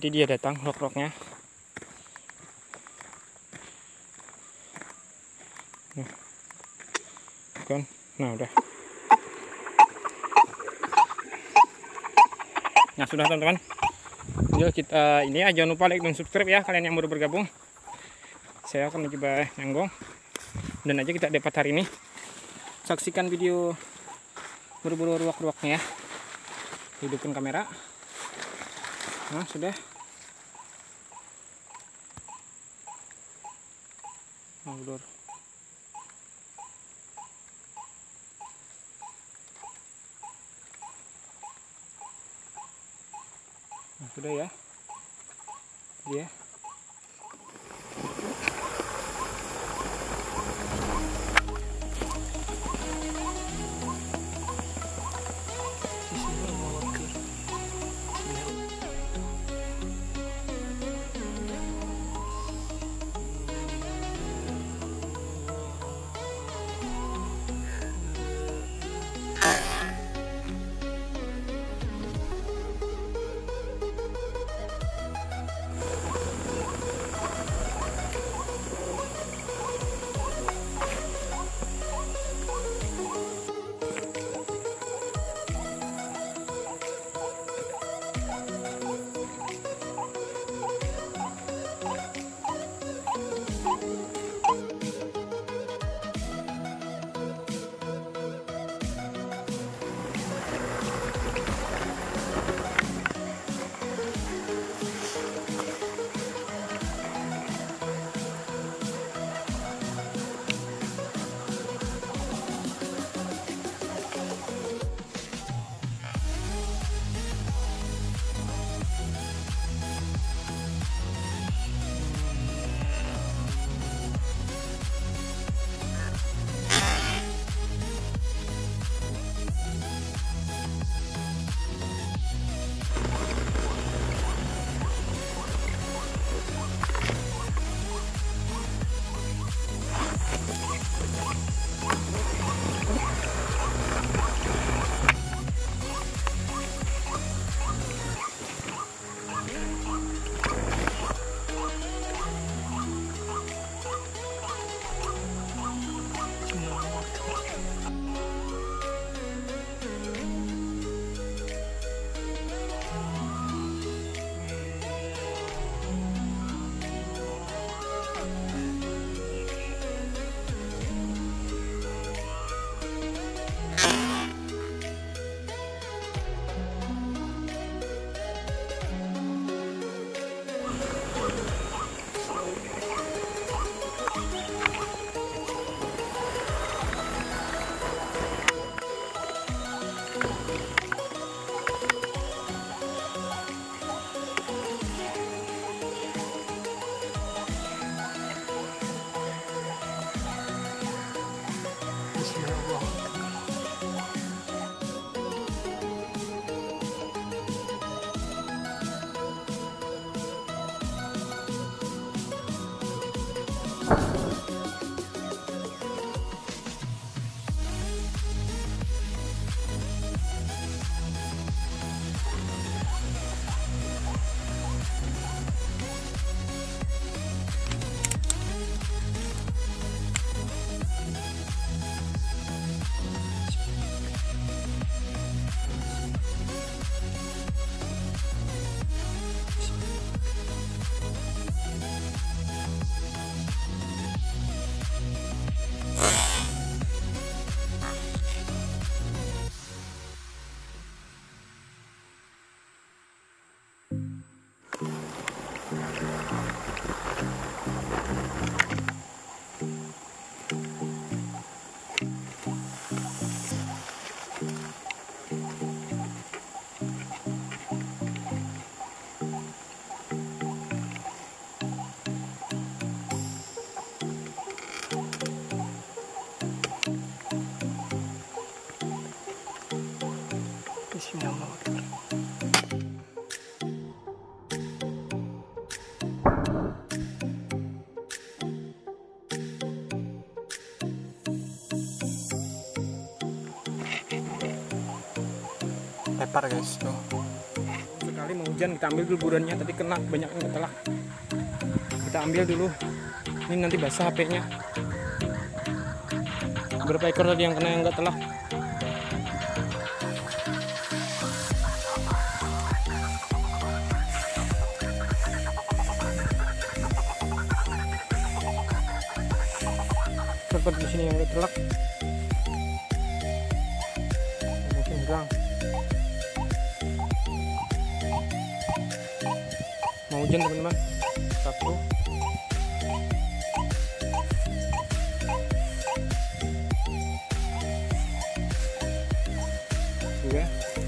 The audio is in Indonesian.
Jadi dia datang rok-roknya. Kan, nah udah. Nah sudah teman-teman. Yuk kita ini ya, jangan lupa like dan subscribe ya kalian yang baru bergabung. Saya akan mencoba nyanggong. Dan aja kita dapat hari ini. Saksikan video berburu ruak-ruaknya ya. Hidupin kamera. Nah sudah. Udah. Nah sudah ya. Dia. Lepar guys tuh. kali mau hujan, kita ambil dulu buruannya. Tadi kena banyak yang telak, kita ambil dulu. Ini nanti basah HP-nya. Berapa ekor tadi yang kena yang nggak telak? Dapat di sini yang nggak telak, mungkin hilang. Mau hujan teman-teman. Satu, dua,